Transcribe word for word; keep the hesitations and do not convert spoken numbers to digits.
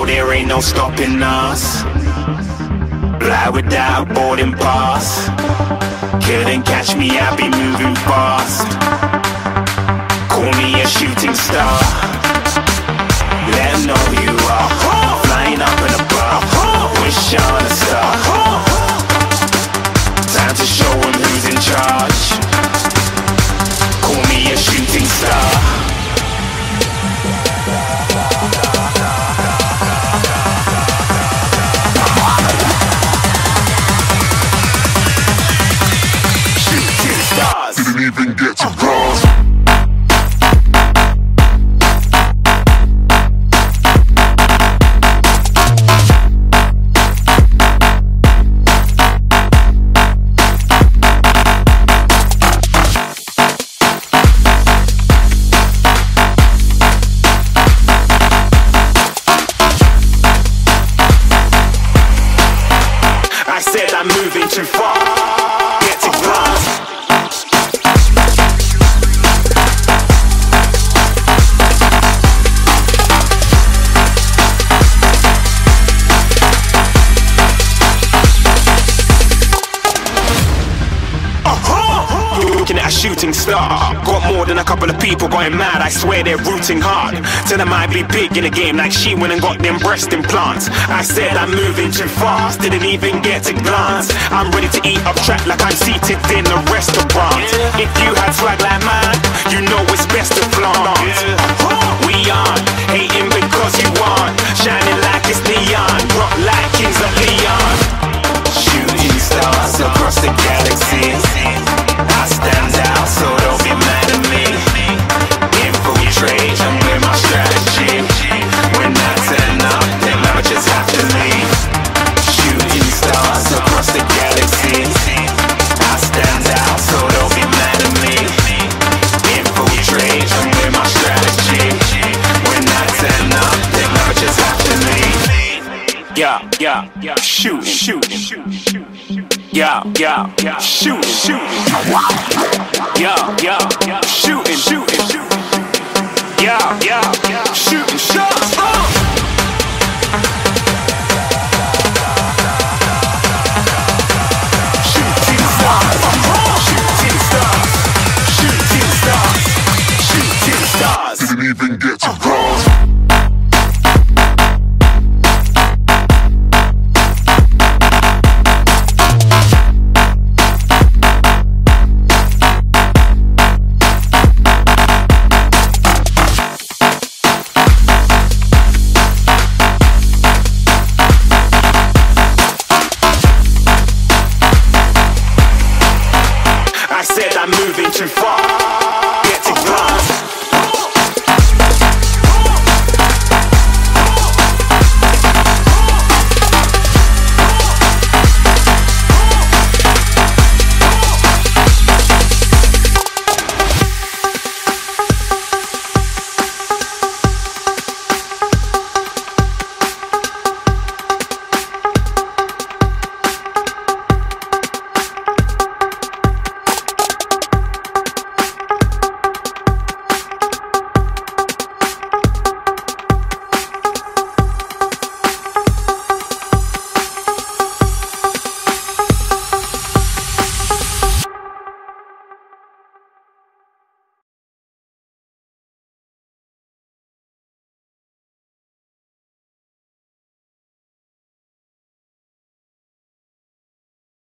there ain't no stopping us. Fly without a boarding pass. Couldn't catch me, I be moving fast. Call me a shooting star. Let 'em know who you are. Flying up in a bar. Wish on a star. Time to show 'em who's in charge. Call me a shooting star. Didn't even get to cross. I said I'm moving too far. Get to glass. Looking at a shooting star. Got more than a couple of people going mad, I swear they're rooting hard. Tell them I be big in the game like she went and got them breast implants. I said I'm moving too fast, didn't even get to glance. I'm ready to eat up track like I'm seated in a restaurant. If you had swag like mine, you know it's best to flaunt. We aren't hating because you aren't shining like it's neon, rock like kings of Leon. Shooting stars across the galaxy. I stand out, so don't be mad at me. Infiltrate, I'm with my strategy. When I turn up, then I just have to leave. Shooting stars across the galaxy. I stand out, so don't be mad at me. Infiltrate, I'm with my strategy. When I turn up, then I just have to leave. Yeah, yeah, yeah, shoot, shoot, shoot, shoot. Yeah, yeah, yeah, shooting, shooting. Yeah, yeah, yeah, shooting, shooting, shooting. Yeah, yeah, yeah, shooting shots. Oh! Shooting stars, shooting stars, shooting stars, shooting stars. Didn't even get to cross. I said I'm moving too far.